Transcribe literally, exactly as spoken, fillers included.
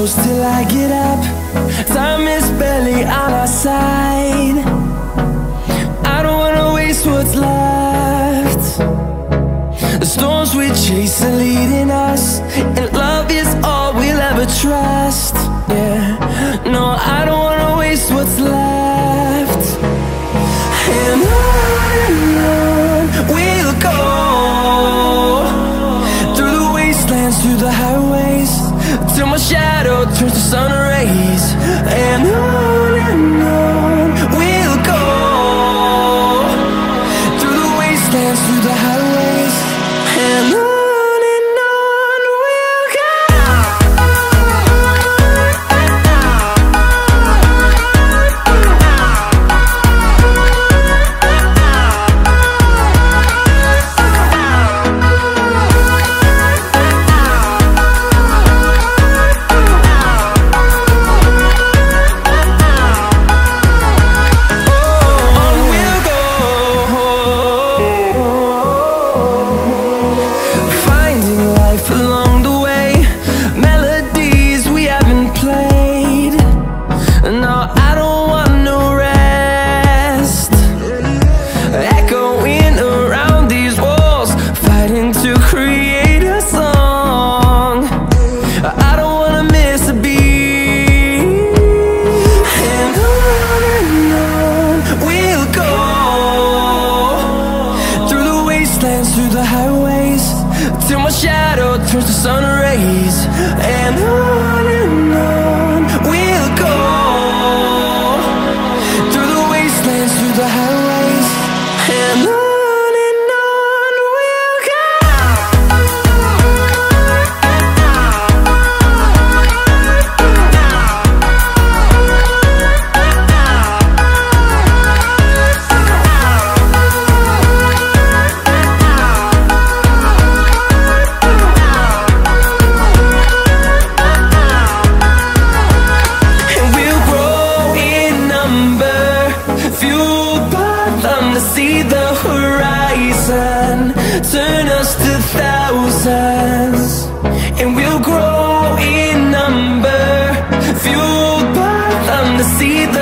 close till I get up. Time is barely on our side. I don't wanna waste what's left. The storms we chase are leading us, and love is all we'll ever trust. Yeah, no, I don't wanna waste what's left. And on and on we'll go, through the wastelands, through the highways, till my shadow turns to sun rays. And on and on we'll go, through the wastelands, through the highways, and on. Through the highways, till my shadow turns to sun rays. And on and on we'll go, through the wastelands, through the highways, and on. See the horizon turn us to thousands, and we'll grow in number, fueled by them to see the